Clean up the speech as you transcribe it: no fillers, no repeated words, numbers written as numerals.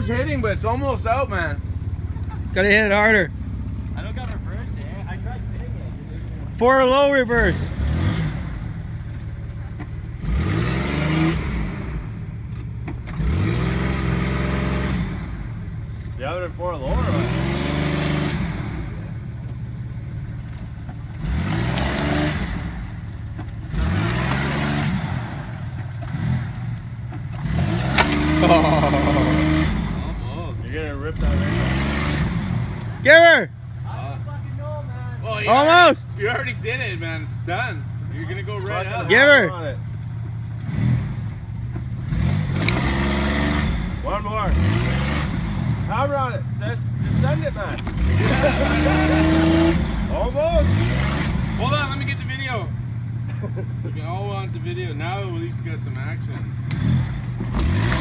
hitting, but it's almost out, man. Gotta hit it harder. I don't got reverse, eh? I tried hitting it. 4 low reverse. You have it in 4 lower or what? Almost. You're gonna rip that right Give her! I don't fucking know, man. Well, you Almost. You already did it, man. It's done. You're gonna go right up. Give her. On it. One more. Hammer on it. Just send it, man. Almost. Hold on, let me get the video. We can all want the video. Now at least got some action.